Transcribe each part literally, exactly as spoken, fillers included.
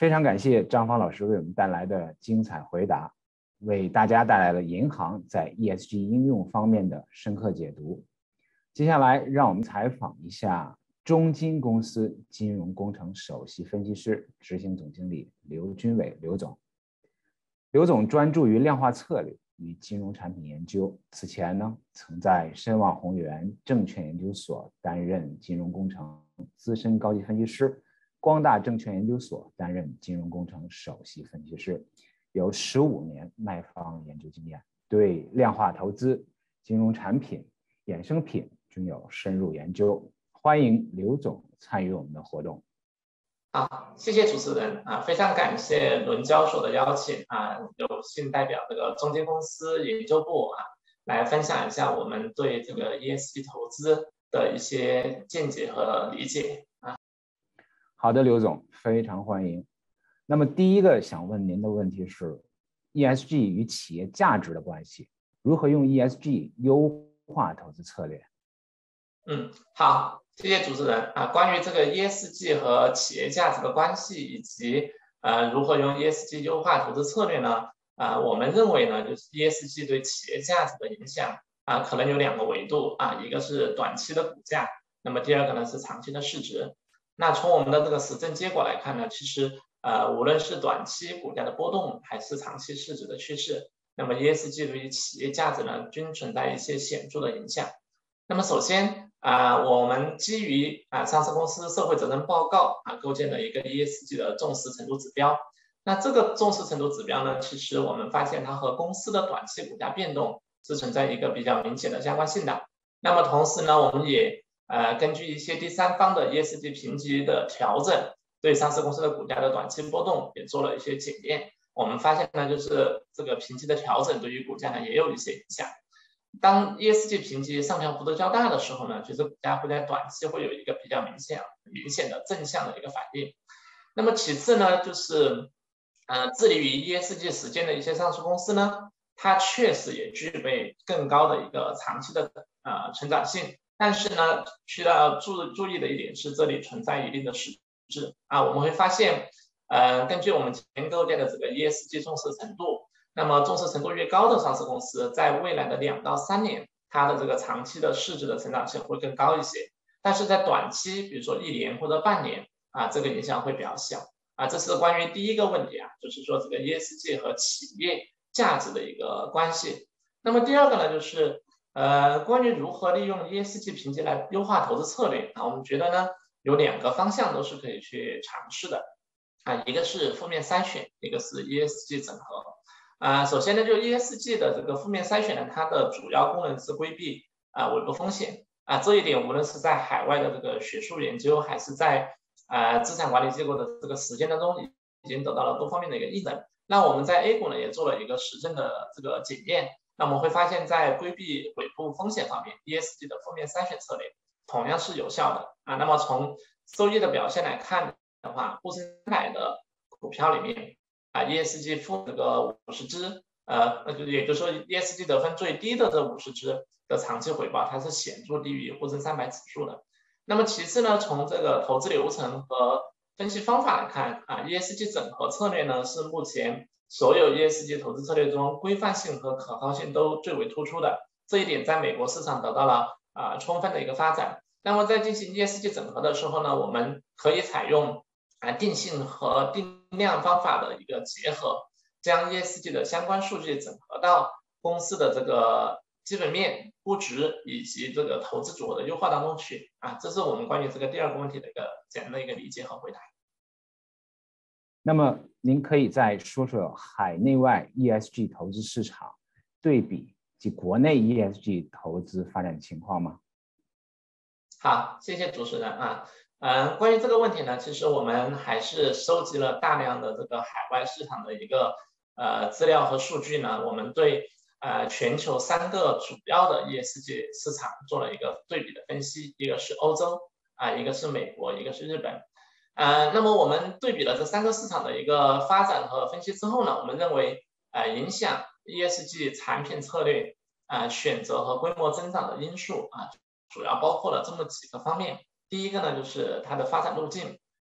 非常感谢张芳老师为我们带来的精彩回答，为大家带来了银行在 E S G 应用方面的深刻解读。接下来，让我们采访一下中金公司金融工程首席分析师、执行总经理刘军伟刘总。刘总专注于量化策略与金融产品研究，此前呢，曾在申万宏源证券研究所担任金融工程资深高级分析师，光大证券研究所担任金融工程首席分析师，有十五年卖方研究经验，对量化投资、金融产品、衍生品均有深入研究。欢迎刘总参与我们的活动。 好，谢谢主持人啊，非常感谢伦教授的邀请啊，有幸代表这个中金公司研究部啊，来分享一下我们对这个 E S G 投资的一些见解和理解啊。 好的，刘总，非常欢迎。那么第一个想问您的问题是 E S G 与企业价值的关系，如何用 E S G 优化投资策略？ 嗯，好。谢谢主持人啊，关于这个 E S G 和企业价值的关系，以及呃如何用 E S G 优化投资策略呢？啊，我们认为呢，就是 E S G 对企业价值的影响啊，可能有两个维度啊，一个是短期的股价，那么第二个呢是长期的市值。那从我们的这个实证结果来看呢，其实呃无论是短期股价的波动，还是长期市值的趋势，那么 E S G 对于企业价值呢，均存在一些显著的影响。那么首先啊、呃，我们基于啊、呃、上市公司社会责任报告啊，构建了一个 E S G 的重视程度指标。那这个重视程度指标呢，其实我们发现它和公司的短期股价变动是存在一个比较明显的相关性的。那么同时呢，我们也呃根据一些第三方的 E S G 评级的调整，对上市公司的股价的短期波动也做了一些检验。我们发现呢，就是这个评级的调整对于股价呢也有一些影响。当 E S G 评级上调幅度较大的时候呢，其实股价会在短期会有一个比较明显、明显的正向的一个反应。那么其次呢，就是呃，致力于 E S G 实践的一些上市公司呢，它确实也具备更高的一个长期的呃成长性。但是呢，需要注注意的一点是，这里存在一定的实质啊。我们会发现，呃，根据我们前构建的这个 E S G 重视程度。那么重视程度越高的上市公司，在未来的两到三年，它的这个长期的市值的成长性会更高一些。但是在短期，比如说一年或者半年啊，这个影响会比较小啊。这是关于第一个问题啊，就是说这个 E S G 和企业价值的一个关系。那么第二个呢，就是呃，关于如何利用 E S G 评级来优化投资策略啊，我们觉得呢，有两个方向都是可以去尝试的啊，一个是负面筛选，一个是 E S G 整合。啊，首先呢，就 E S G 的这个负面筛选呢，它的主要功能是规避啊尾部风险啊，这一点无论是在海外的这个学术研究，还是在啊资产管理机构的这个实践当中，已经得到了多方面的一个印证。那我们在 A 股呢也做了一个实证的这个检验，那我们会发现，在规避尾部风险方面 ，E S G 的负面筛选策略同样是有效的啊。那么从收益的表现来看的话，沪深三百的股票里面。啊 ，E S G 负这个五十只，呃，那就也就是说 E S G 得分最低的这五十只的长期回报，它是显著低于沪深三百指数的。那么其次呢，从这个投资流程和分析方法来看，啊 ，E S G 整合策略呢是目前所有 E S G 投资策略中规范性和可靠性都最为突出的。这一点在美国市场得到了啊充分的一个发展。那么在进行 E S G 整合的时候呢，我们可以采用啊定性和定量方法的一个结合，将 E S G 的相关数据整合到公司的这个基本面、估值以及这个投资组合的优化当中去啊，这是我们关于这个第二个问题的一个简单的一个理解和回答。 那么您可以再说说海内外 E S G 投资市场对比及国内 E S G 投资发展情况吗？ 好，谢谢主持人啊。嗯，关于这个问题呢，其实我们还是收集了大量的这个海外市场的一个呃资料和数据呢。我们对呃全球三个主要的 E S G 市场做了一个对比的分析，一个是欧洲啊，一个是美国，一个是日本。呃，那么我们对比了这三个市场的一个发展和分析之后呢，我们认为呃影响 E S G 产品策略啊、呃、选择和规模增长的因素啊，主要包括了这么几个方面。第一个呢，就是它的发展路径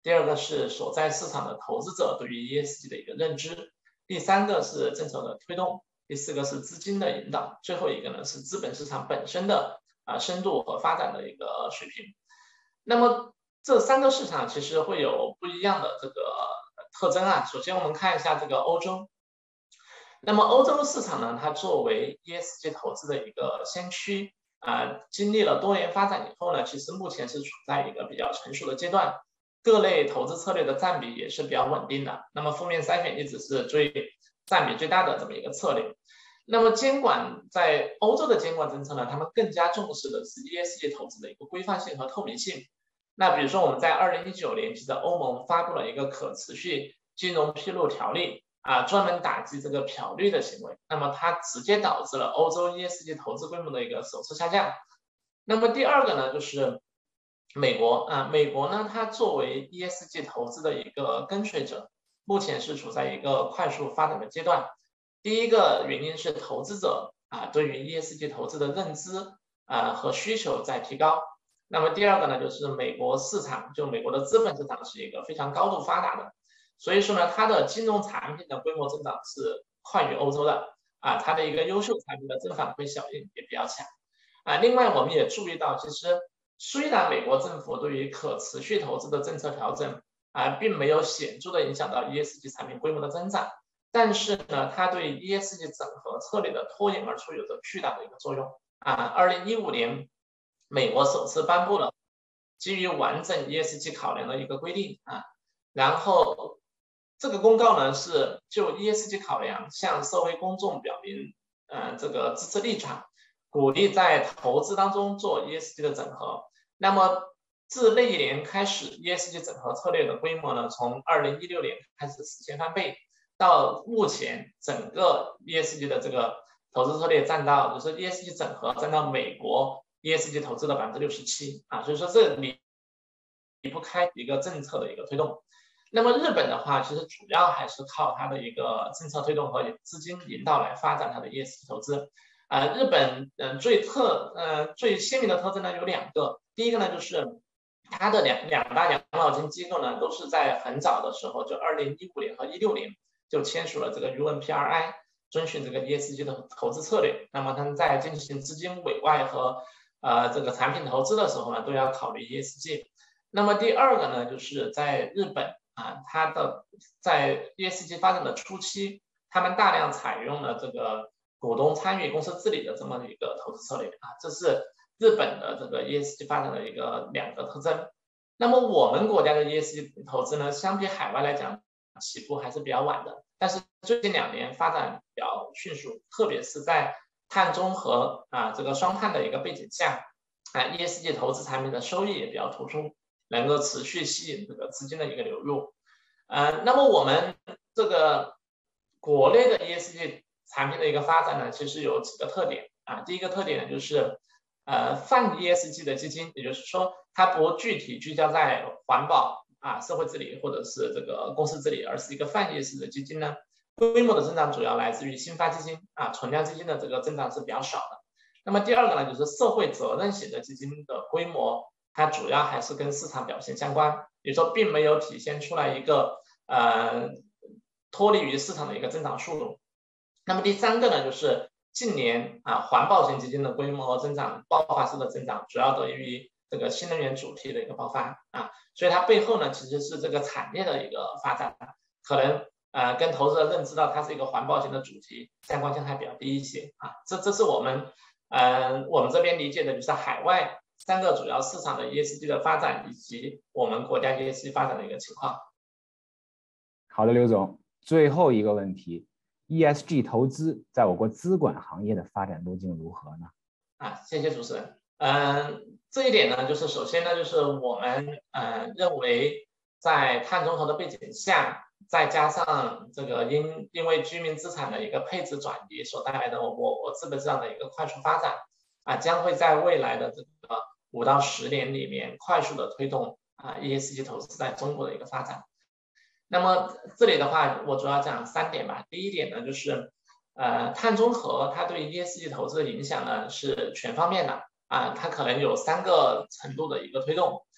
第二个是所在市场的投资者对于 E S G 的一个认知，第三个是政策的推动，第四个是资金的引导，最后一个呢是资本市场本身的啊深度和发展的一个水平。那么这三个市场其实会有不一样的这个特征啊。首先我们看一下这个欧洲，那么欧洲市场呢，它作为 E S G 投资的一个先驱啊，经历了多年发展以后呢，其实目前是处在一个比较成熟的阶段，各类投资策略的占比也是比较稳定的。那么负面筛选一直是最占比最大的这么一个策略。那么监管在欧洲的监管政策呢，他们更加重视的是 E S G 投资的一个规范性和透明性。那比如说我们在二零一九年，其实欧盟发布了一个可持续金融披露条例啊，专门打击这个漂绿的行为。那么它直接导致了欧洲 E S G 投资规模的一个首次下降。那么第二个呢，就是美国啊，美国呢，它作为 E S G 投资的一个跟随者，目前是处在一个快速发展的阶段。第一个原因是投资者啊对于 E S G 投资的认知啊和需求在提高。那么第二个呢，就是美国市场，就美国的资本市场是一个非常高度发达的，所以说呢，它的金融产品的规模增长是快于欧洲的啊，它的一个优秀产品的正反馈效应也比较强啊。另外我们也注意到，其实虽然美国政府对于可持续投资的政策调整啊，并没有显著的影响到 E S G 产品规模的增长，但是呢，它对 E S G 整合策略的脱颖而出有着巨大的一个作用啊。二零一五年，美国首次颁布了基于完整 E S G 考量的一个规定啊，然后这个公告呢是就 E S G 考量向社会公众表明，呃，这个支持立场，鼓励在投资当中做 E S G 的整合。那么自那一年开始 ，E S G 整合策略的规模呢，从二零一六年开始实现翻倍。到目前，整个 E S G 的这个投资策略占到，就是 E S G 整合占到美国 E S G 投资的百分之六十七啊，所以说这离离不开一个政策的一个推动。那么日本的话，其实主要还是靠它的一个政策推动和资金引导来发展它的 E S G 投资。啊、呃，日本嗯、呃、最特呃最鲜明的特征呢有两个，第一个呢就是它的两两大养老金机构呢都是在很早的时候，就二零一五年和一六年。就签署了这个 U N P R I， 遵循这个 E S G 的投资策略。那么他们在进行资金委外和呃这个产品投资的时候呢，都要考虑 E S G。那么第二个呢，就是在日本啊，它的在 E S G 发展的初期，他们大量采用了这个股东参与公司治理的这么一个投资策略啊，这是日本的这个 E S G 发展的一个两个特征。那么我们国家的 E S G 投资呢，相比海外来讲，起步还是比较晚的，但是最近两年发展比较迅速，特别是在碳中和啊这个双碳的一个背景下，啊 E S G 投资产品的收益也比较突出，能够持续吸引这个资金的一个流入。呃，那么我们这个国内的 E S G 产品的一个发展呢，其实有几个特点啊。第一个特点呢，就是呃泛 E S G 的基金，也就是说它不具体聚焦在环保啊、社会治理或者是这个公司治理，而是一个泛 E S G 的基金呢，规模的增长主要来自于新发基金啊，存量基金的这个增长是比较少的。那么第二个呢，就是社会责任型的基金的规模，它主要还是跟市场表现相关，也就是说并没有体现出来一个呃脱离于市场的一个增长速度。那么第三个呢，就是近年啊环保型基金的规模增长爆发式的增长，主要得益于这个新能源主题的一个爆发啊，所以它背后呢其实是这个产业的一个发展，可能呃跟投资者认知到它是一个环保型的主题相关性还比较低一些啊，这这是我们呃我们这边理解的就是海外三个主要市场的 E S G 的发展以及我们国家 E S G 发展的一个情况。 好的，刘总，最后一个问题 ，E S G 投资在我国资管行业的发展路径如何呢？ 啊，谢谢主持人。嗯，这一点呢，就是首先呢，就是我们呃认为，在碳中和的背景下，再加上这个因因为居民资产的一个配置转移所带来的我国资本市场的一个快速发展，啊，将会在未来的这个五到十年里面快速的推动啊 E S G 投资在中国的一个发展。那么这里的话，我主要讲三点吧。第一点呢，就是呃，碳中和它对 E S G 投资的影响呢是全方面的啊，它可能有三个程度的一个推动。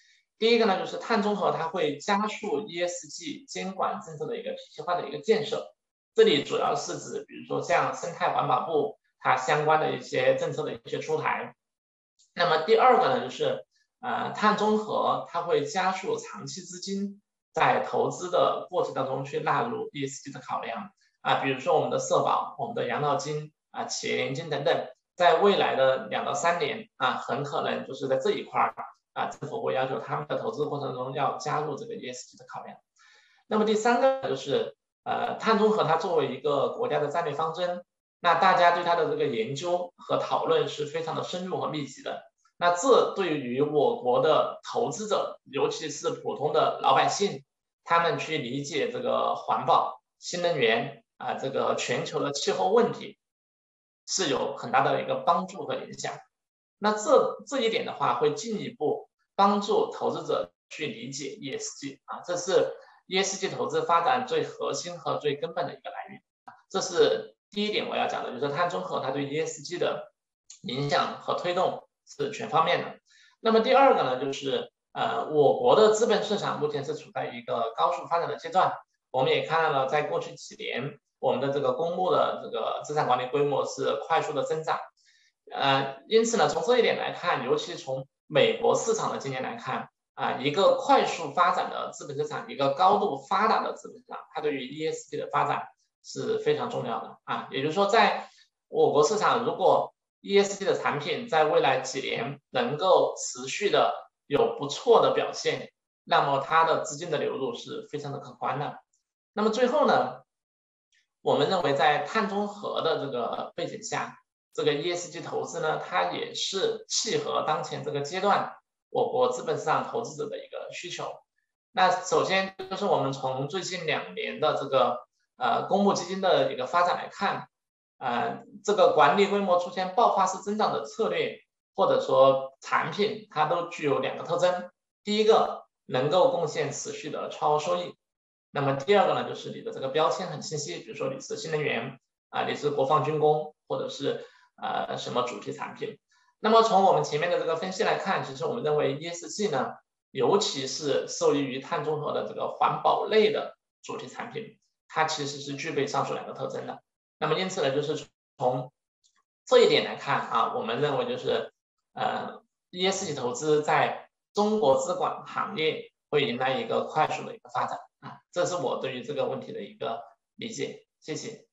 第一个呢，就是碳中和它会加速 E S G 监管政策的一个体系化的一个建设。这里主要是指，比如说像生态环保部它相关的一些政策的一些出台。那么第二个呢，就是呃碳中和它会加速长期资金在投资的过程当中去纳入 E S G 的考量啊，比如说我们的社保、我们的养老金啊、企业年金等等，在未来的两到三年啊，很可能就是在这一块儿啊，政府会要求他们的投资过程中要加入这个 E S G 的考量。那么第三个就是呃碳中和它作为一个国家的战略方针，那大家对它的这个研究和讨论是非常的深入和密集的。那这对于我国的投资者，尤其是普通的老百姓，他们去理解这个环保、新能源啊，这个全球的气候问题，是有很大的一个帮助和影响。那这这一点的话，会进一步帮助投资者去理解 E S G 啊，这是 E S G 投资发展最核心和最根本的一个来源。这是第一点我要讲的，就是碳中和它对 E S G 的影响和推动是全方面的。那么第二个呢，就是呃，我国的资本市场目前是处在一个高速发展的阶段。我们也看到了，在过去几年，我们的这个公募的这个资产管理规模是快速的增长。呃，因此呢，从这一点来看，尤其从美国市场的经验来看，啊、呃，一个快速发展的资本市场，一个高度发达的资本市场，它对于 E S G 的发展是非常重要的啊。也就是说，在我国市场，如果 E S G 的产品在未来几年能够持续的有不错的表现，那么它的资金的流入是非常的可观的。那么最后呢，我们认为在碳中和的这个背景下，这个 E S G 投资呢，它也是契合当前这个阶段我国资本市场投资者的一个需求。那首先就是我们从最近两年的这个呃公募基金的一个发展来看，呃，这个管理规模出现爆发式增长的策略或者说产品，它都具有两个特征。第一个，能够贡献持续的超额收益。那么第二个呢，就是你的这个标签很清晰，比如说你是新能源啊，你是国防军工，或者是呃什么主题产品。那么从我们前面的这个分析来看，其实我们认为 E S G 呢，尤其是受益于碳中和的这个环保类的主题产品，它其实是具备上述两个特征的。那么因此呢，就是从这一点来看啊，我们认为就是呃 E S G 投资在中国资管行业会迎来一个快速的一个发展啊，这是我对于这个问题的一个理解，谢谢。